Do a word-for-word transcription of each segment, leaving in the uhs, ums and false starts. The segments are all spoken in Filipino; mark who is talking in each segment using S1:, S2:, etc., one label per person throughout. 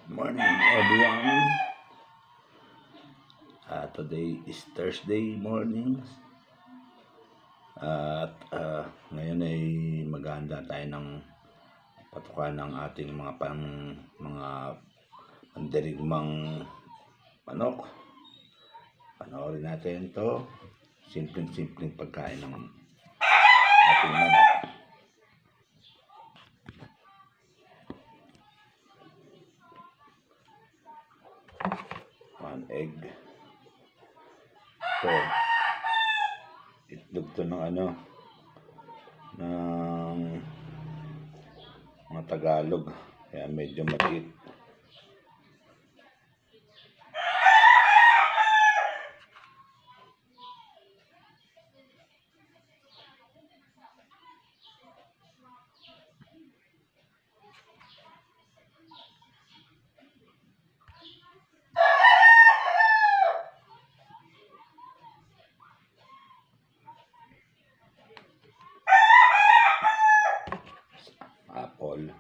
S1: Morning everyone. Uh, today is Thursday morning. At uh, ngayon ay maghahanda tayo ng patukan ng ating mga pang mga pandirigmang manok. Panoorin natin ito. Simpleng-simpleng pagkain ng ating manok. One egg. Ito, itlog to ng ano, ng mga Tagalog, kaya medyo maliit. Apple.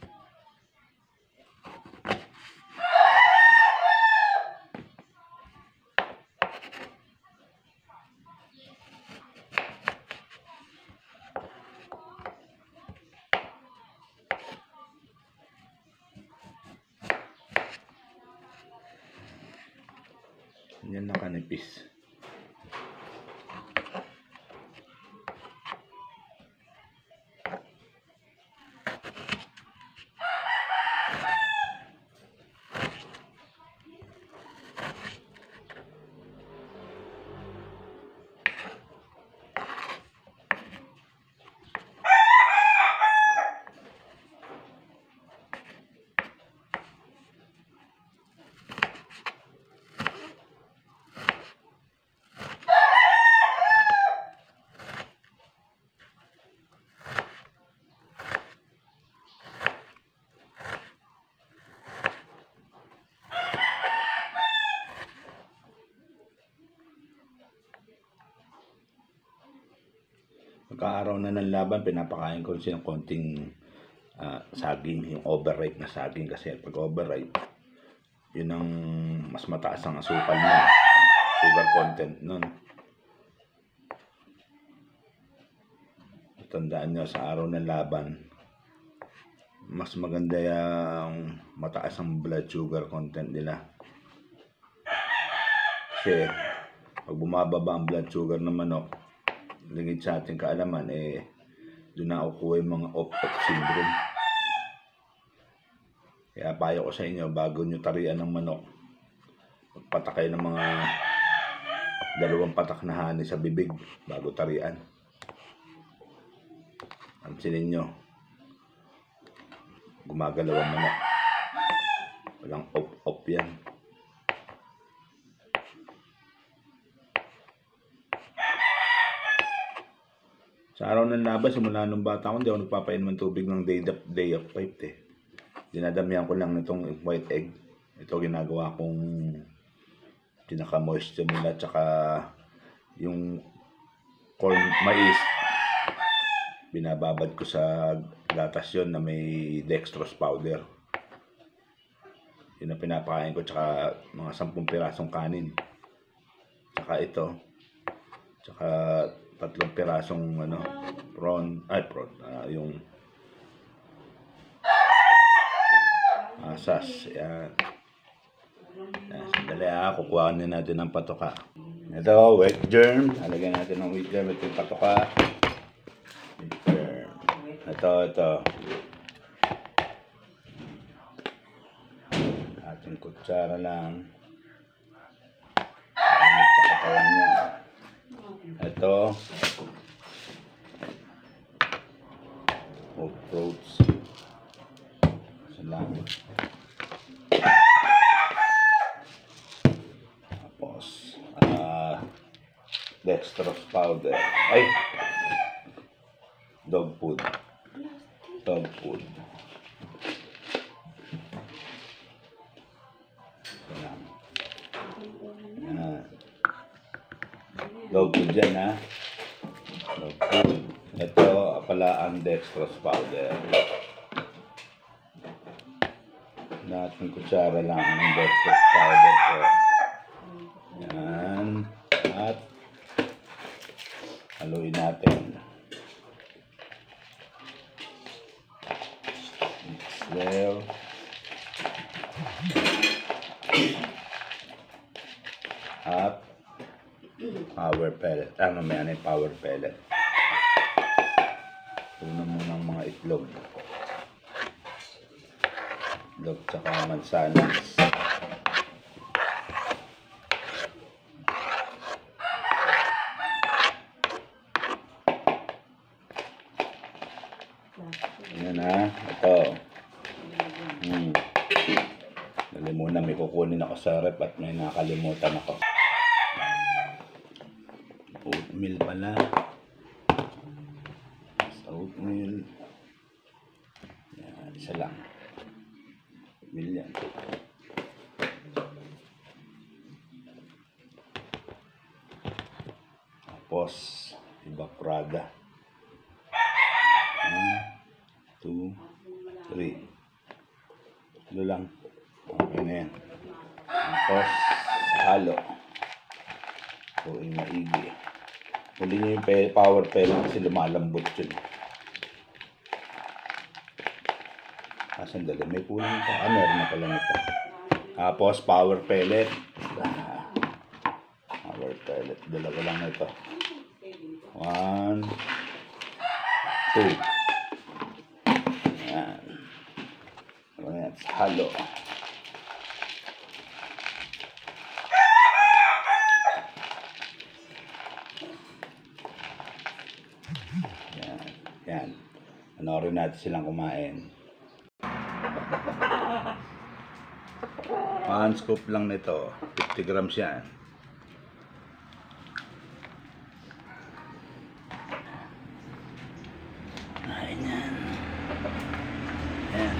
S1: Yan na kanipis. Pagka-araw na ng laban, pinapakain ko siya ng konting uh, saging, yung overripe na saging, kasi pag overripe, yun ang mas mataas ang asukal niya, sugar content nun. Tandaan nyo, sa araw ng laban, mas maganda yung mataas ang blood sugar content nila. Kasi pag bumababa ang blood sugar ng manok, lingid sa ating kaalaman, eh, doon na kukuha yung mga off-off syndrome. Kaya payo ko sa inyo, bago nyo tarian ng manok, magpatak kayo ng mga dalawang patak na hani sa bibig bago tarian. Pansinin nyo, gumagalaw ang manok. Walang off-off yan. Sa araw ng laban, simula nung bata ko, hindi ako nagpapainom ng tubig ng day of, day of five eh. Dinadamihan ko lang nitong white egg. Ito ginagawa kong pinaka-moisture nila, tsaka yung corn mais. Binababad ko sa gatas yun na may dextrose powder. Yun ang pinapakain ko, tsaka mga sampung pirasong kanin. Tsaka ito. Tsaka tatlong pirasong ano, prawn, ay prawn, uh, yung asas. Yan. Yan. Sandali ha, kukuhanin natin ng patoka. Ito, wet germ. Halagyan natin ng wet germ. Ito yung patoka. Wet germ. Ito, ito. Ating kutsara lang. Gamit sa katawan niya. Ito, oat fruits, salami, tapos uh, dextrose powder, ay, dog food, dog food, salami. Yan. Dog food dyan ha. Dog food. Ito pala ang dextrose powder. Natin kutsara lang ng breakfast powder po. Yan. At haluin natin. Mix well. At power pellet. Ah, mamaya na yung power pellet. Una muna ang mga itlog. Itlog tsaka mansanas. Ayan ha. Ito. Hmm. Dali muna, may kukunin ako sa rep at may nakalimutan ako. Oatmeal pala. Sa oatmeal. Yan, isa lang. Oatmeal yan. Tapos, evaporada. One, two, three. Ito lang. Okay na yan. Tapos, halo. Huwag maigi. Huli nyo yung power pellet kasi lumalambot yun. Ah, sandali. May kulang pa. Ah, meron na pala nito. Tapos, power pellet. Ah, power pellet. Dalawa lang ito. One. Two. Ayan. Ayan. Halo. Yan. Yan. Panoorin natin silang kumain. One scoop lang nito. fifty grams yan. Ayan yan. Ayan.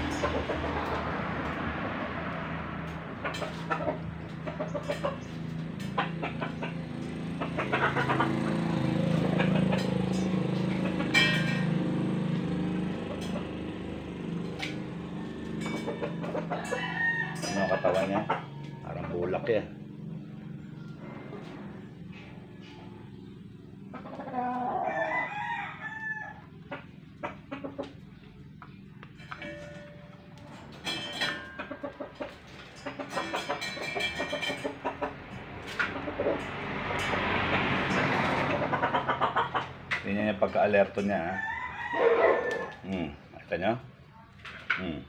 S1: Ano ang katawan niya? Parang bulak yan. Tingnan yung pagka-alerto niya, ha? Hmm. Kita nyo? Hmm.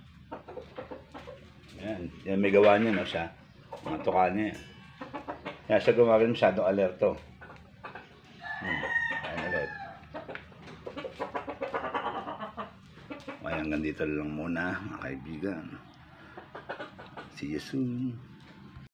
S1: Yan. Yan may gawa niya, no, siya. Mga tuka niya. Yan, siya gumagawin masyadong alerto. Hmm. Ayan ulit. Okay, hanggang dito lang muna, mga kaibigan. See you soon.